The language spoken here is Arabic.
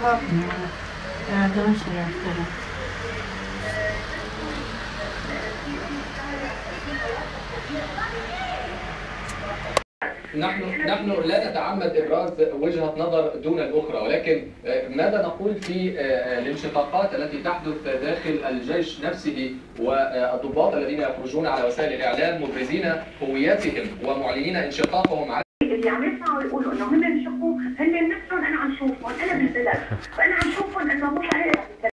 نحن لا نتعمد ابراز وجهه نظر دون الاخرى، ولكن ماذا نقول في الانشقاقات التي تحدث داخل الجيش نفسه والضباط الذين يخرجون على وسائل الاعلام مبرزين هوياتهم ومعلنين انشقاقهم؟ اللي عم يطلعوا يقولوا انه هم انشقوا، هن نفسهم انا عم شوفهم، انا بالبلد، فانا عم شوفهم انه مو صحيح.